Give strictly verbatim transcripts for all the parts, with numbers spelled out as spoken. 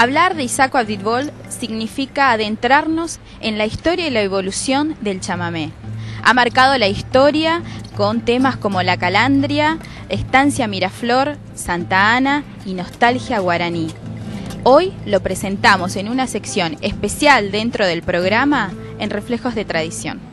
Hablar de Isaco Abitbol significa adentrarnos en la historia y la evolución del chamamé. Ha marcado la historia con temas como La Calandria, Estancia Miraflor, Santa Ana y Nostalgia Guaraní. Hoy lo presentamos en una sección especial dentro del programa en Reflejos de Tradición.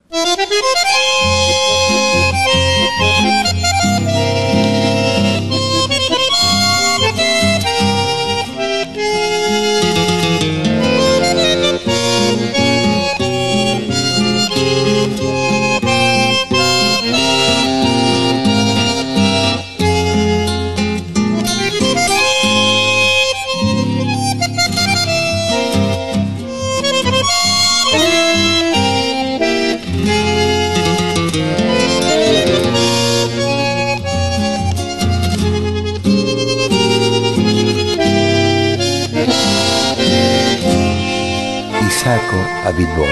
Isaco Abitbol.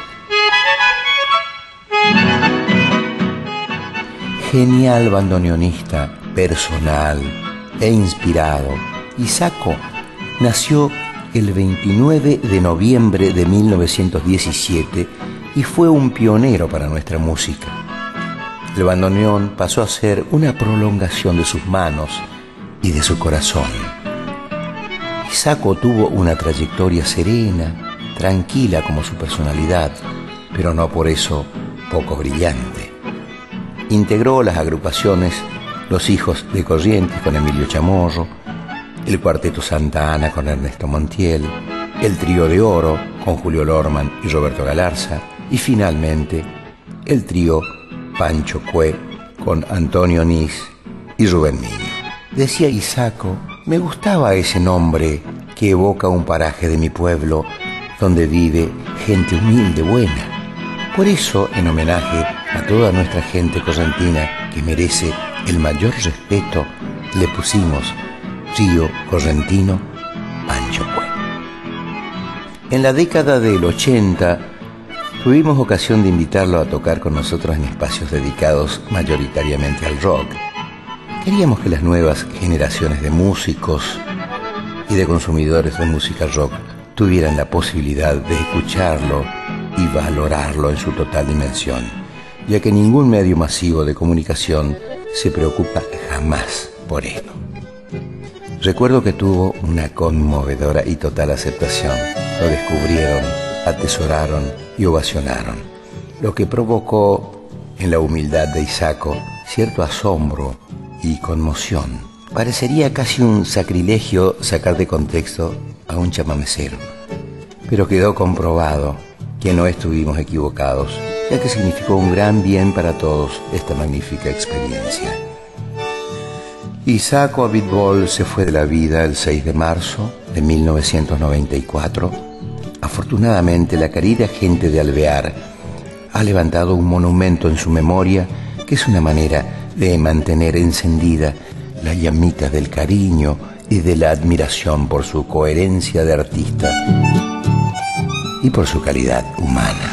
Genial bandoneonista, personal e inspirado, Isaco nació el veintinueve de noviembre de mil novecientos diecisiete y fue un pionero para nuestra música. El bandoneón pasó a ser una prolongación de sus manos y de su corazón. Isaco tuvo una trayectoria serena, tranquila como su personalidad, pero no por eso poco brillante. Integró las agrupaciones Los Hijos de Corrientes con Emilio Chamorro, el Cuarteto Santa Ana con Ernesto Montiel, el Trío de Oro con Julio Lorman y Roberto Galarza, y finalmente el Trío Pancho Cue con Antonio Nis y Rubén Miño. Decía Isaco: me gustaba ese nombre que evoca un paraje de mi pueblo donde vive gente humilde, buena. Por eso, en homenaje a toda nuestra gente correntina que merece el mayor respeto, le pusimos Trío Correntino Pancho Cue. En la década del ochenta tuvimos ocasión de invitarlo a tocar con nosotros en espacios dedicados mayoritariamente al rock. Queríamos que las nuevas generaciones de músicos y de consumidores de música rock tuvieran la posibilidad de escucharlo y valorarlo en su total dimensión, ya que ningún medio masivo de comunicación se preocupa jamás por esto. Recuerdo que tuvo una conmovedora y total aceptación. Lo descubrieron, atesoraron y ovacionaron, lo que provocó en la humildad de Isaco cierto asombro y conmoción. Parecería casi un sacrilegio sacar de contexto a un chamamecero, pero quedó comprobado que no estuvimos equivocados, ya que significó un gran bien para todos esta magnífica experiencia. Isaco Abitbol se fue de la vida el seis de marzo de mil novecientos noventa y cuatro. Afortunadamente, la querida gente de Alvear ha levantado un monumento en su memoria, que es una manera de mantener encendida la llamita del cariño y de la admiración por su coherencia de artista y por su calidad humana.